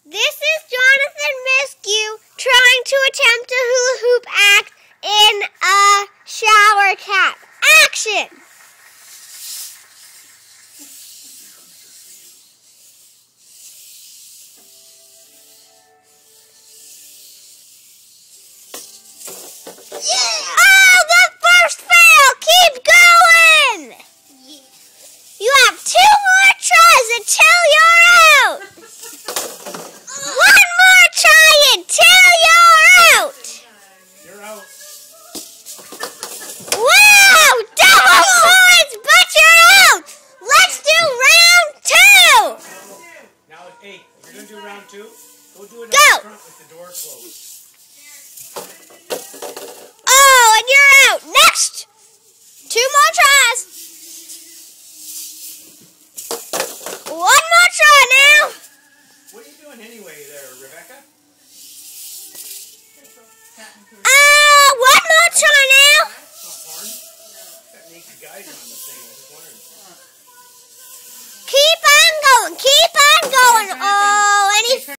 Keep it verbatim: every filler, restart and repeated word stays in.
This is Jonathan Miscue trying to attempt a hula hoop act in a shower cap. Action! Yeah! Oh, the first fail! Keep going! Yeah. You have two more tries until you're out! One more try until you're out! You're out. Wow! Double points, but you're out! Let's do round two! Now it's eight. If you're going to do round two, go do it Go. up front with the door closed. Oh, and you're out! Next! Two more tries! One more try now! What are you doing anyway there, Rebecca? Ah!